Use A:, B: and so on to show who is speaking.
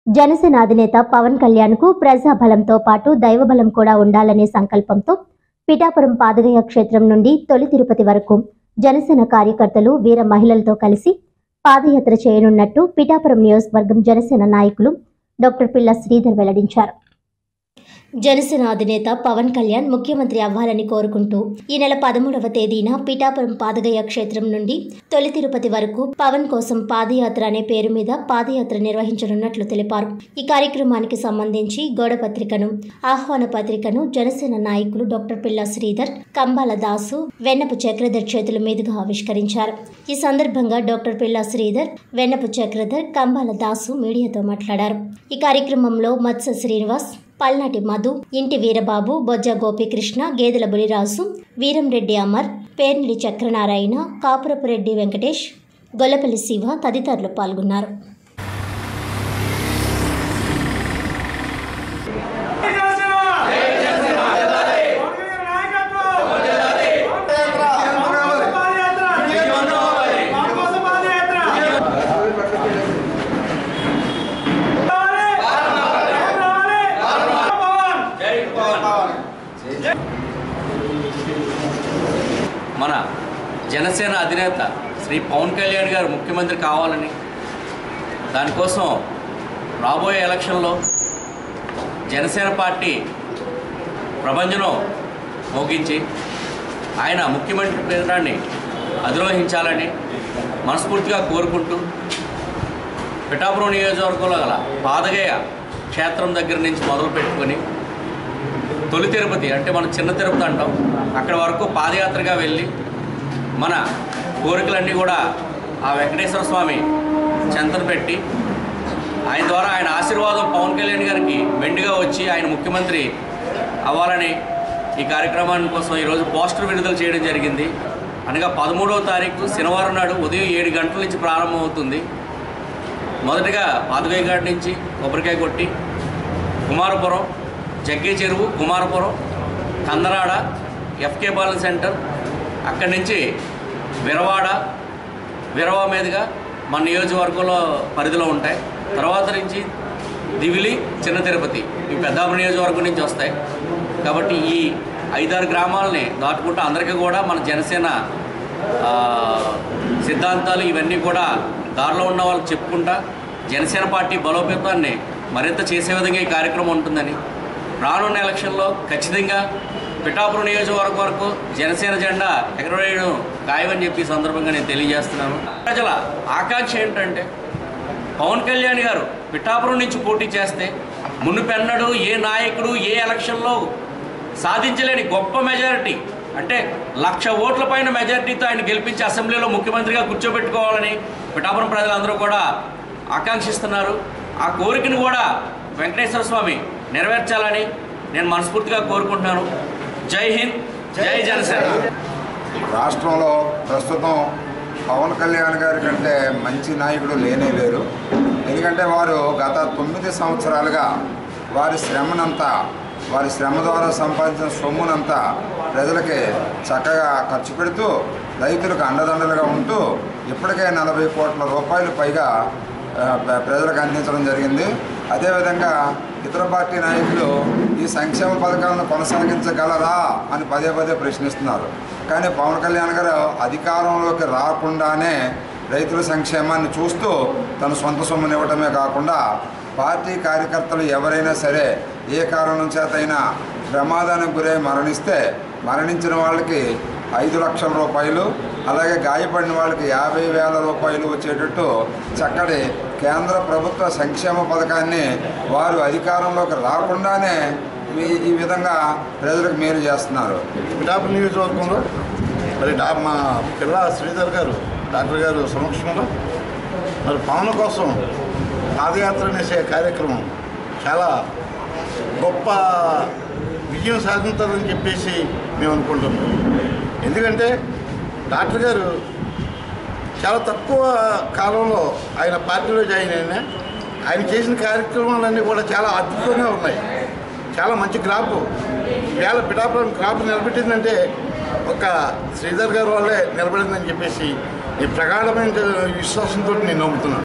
A: జనసేన అధినేత పవన్ కళ్యాణ్ కు ప్రజాబలంతో పాటు దైవబలం కూడా ఉండాలనే సంకల్పంతో పిఠాపురం పాదగయ క్షేత్రం నుండి తొలి తిరుపతి వరకు జనసేన కార్యకర్తలు వీర మహిళలతో కలిసి పాదయాత్ర చేయనున్నట్టు పిఠాపురం నియోజకవర్గం జనసేన నాయకులు డాక్టర్ పిల్ల శ్రీధర్ వెల్లడించారు. జనసేన అధినేత పవన్ కళ్యాణ్ ముఖ్యమంత్రి అవ్వాలని కోరుకుంటూ ఈ నెల 13వ తేదీన పిఠాపురం పాదగయ క్షేత్రం నుండి తొలి తిరుపతి వరకు పవన్ కోసం పాదయాత్ర అనే పేరు మీద పాదయాత్ర నిర్వహించనున్నట్లు తెలిపారు. ఈ కార్యక్రమానికి సంబంధించి గోడపత్రికను, ఆహ్వాన పత్రికను జనసేన నాయకులు డాక్టర్ పిల్ల శ్రీధర్, కంబాల దాసు, వెన్నపు చక్రధర్ చేతుల మీదుగా ఆవిష్కరించారు. ఈ సందర్భంగా డాక్టర్ పిల్ల శ్రీధర్, వెన్నపు చక్రధర్, కంబాల దాసు మీడియాతో మాట్లాడారు. ఈ కార్యక్రమంలో మత్స్య శ్రీనివాస్, పల్నాటి మధు, ఇంటి వీరబాబు, బొజ్జ గోపీకృష్ణ, గేదెల బులిరాజు, వీరంరెడ్డి అమర్, పేర్నిడి చక్రనారాయణ, కాపురపు రెడ్డి వెంకటేష్, గొల్లపల్లి శివ తదితరులు పాల్గొన్నారు.
B: మన జనసేన అధినేత శ్రీ పవన్ కళ్యాణ్ గారు ముఖ్యమంత్రి కావాలని, దానికోసం రాబోయే ఎలక్షన్లో జనసేన పార్టీ ప్రభంజనం మోగించి ఆయన ముఖ్యమంత్రి పీఠాన్ని అధిరోహించాలని మనస్ఫూర్తిగా కోరుకుంటూ పిఠాపురం నియోజకవర్గంలో గల పాదగయ క్షేత్రం దగ్గర నుంచి మొదలు పెట్టుకొని తొలి తిరుపతి అంటే మనం చిన్న తిరుపతి అంటాం, అక్కడ వరకు పాదయాత్రగా వెళ్ళి మన కోరికలన్నీ కూడా ఆ వెంకటేశ్వర స్వామి చెంతన పెట్టి ఆయన ద్వారా ఆయన ఆశీర్వాదం పవన్ కళ్యాణ్ గారికి మెండుగా వచ్చి ఆయన ముఖ్యమంత్రి అవ్వాలని ఈ కార్యక్రమాన్ని కోసం ఈరోజు పోస్టర్ విడుదల చేయడం జరిగింది. అనగా 13వ తారీఖు శనివారం నాడు ఉదయం 7 గంటల నుంచి ప్రారంభమవుతుంది. మొదటగా పాదగయ ఘాట్ నుంచి కొబ్బరికాయ కొట్టి కుమారపురం, జగ్గే చెరువు, కుమారపురం, కందరాడ, ఎఫ్కే బాలన్ సెంటర్, అక్కడి నుంచి విరవా మీదుగా మన నియోజకవర్గంలో పరిధిలో ఉంటాయి. తర్వాత నుంచి దివిలి, చిన్న తిరుపతి ఇవి పెద్దాపురం నియోజకవర్గం నుంచి వస్తాయి. కాబట్టి ఈ 5-6 గ్రామాలని దాటుకుంటూ అందరికీ కూడా మన జనసేన సిద్ధాంతాలు ఇవన్నీ కూడా దారిలో ఉన్న వాళ్ళకి చెప్పుకుంటా జనసేన పార్టీ బలోపేతాన్ని మరింత చేసే విధంగా ఈ కార్యక్రమం ఉంటుందని, రానున్న ఎలక్షన్లో ఖచ్చితంగా పిఠాపురం నియోజకవర్గం వరకు జనసేన జెండా ఎగరవేయడం ఖాయమని చెప్పి ఈ సందర్భంగా నేను తెలియజేస్తున్నాను. ప్రజల ఆకాంక్ష ఏంటంటే పవన్ కళ్యాణ్ గారు పిఠాపురం నుంచి పోటీ చేస్తే మునుపెన్నడూ ఏ నాయకుడు ఏ ఎలక్షన్లో సాధించలేని గొప్ప మెజారిటీ, అంటే 1,00,000 ఓట్ల పైన మెజారిటీతో ఆయన గెలిపించి అసెంబ్లీలో ముఖ్యమంత్రిగా కూర్చోబెట్టుకోవాలని పిఠాపురం ప్రజలందరూ కూడా ఆకాంక్షిస్తున్నారు. ఆ కోరికను కూడా వెంకటేశ్వర స్వామి నెరవేర్చాలని నేను మనస్ఫూర్తిగా కోరుకుంటున్నాను. జై హింద్, జై జనసేన.
C: రాష్ట్రంలో ప్రస్తుతం పవన్ కళ్యాణ్ గారి కంటే మంచి నాయకుడు లేనే లేరు. ఎందుకంటే వారు గత 9 సంవత్సరాలుగా వారి శ్రమ ద్వారా సంపాదించిన సొమ్మునంతా ప్రజలకి చక్కగా ఖర్చు పెడుతూ రైతులకు అండదండలుగా ఉంటూ ఇప్పటికే 40 కోట్ల రూపాయలు పైగా ప్రజలకు అందించడం జరిగింది. అదేవిధంగా ఇతర పార్టీ నాయకులు ఈ సంక్షేమ పథకాలను కొనసాగించగలరా అని పదే ప్రశ్నిస్తున్నారు. కానీ పవన్ కళ్యాణ్ గారు అధికారంలోకి రాకుండానే రైతుల సంక్షేమాన్ని చూస్తూ తన సొంత సొమ్ముని ఇవ్వటమే కాకుండా పార్టీ కార్యకర్తలు ఎవరైనా సరే ఏ కారణం చేతైనా ప్రమాదానికి గురై మరణించిన వాళ్ళకి 5 లక్షల రూపాయలు, అలాగే గాయపడిన వాళ్ళకి 50,000 రూపాయలు వచ్చేటట్టు చక్కటి కేంద్ర ప్రభుత్వ సంక్షేమ పథకాన్ని వారు అధికారంలోకి రాకుండానే ఈ విధంగా ప్రజలకు మేలు చేస్తున్నారు.
D: పిఠాపురం నియోజకవర్గంలో మరి మా పిల్ల శ్రీధర్ గారు డాక్టర్ గారు సమక్షంలో మరి పవన్ కోసం పాదయాత్ర అనేసే కార్యక్రమం చాలా గొప్ప విజయం సాధించాలని చెప్పేసి మేము అనుకుంటున్నాం. ఎందుకంటే డాక్టర్ గారు చాలా తక్కువ కాలంలో ఆయన పార్టీలో జాయిన్ అయినా ఆయన చేసిన కార్యక్రమాలన్నీ కూడా చాలా అద్భుతంగా ఉన్నాయి. చాలా మంచి క్రాప్, ఈవేళ పిఠాపురం క్రాప్ నిలబెట్టిందంటే ఒక శ్రీధర్ గారు వాళ్ళే నిలబడిందని చెప్పేసి ఈ ప్రగాఢమైన విశ్వాసంతో నేను నమ్ముతున్నాను.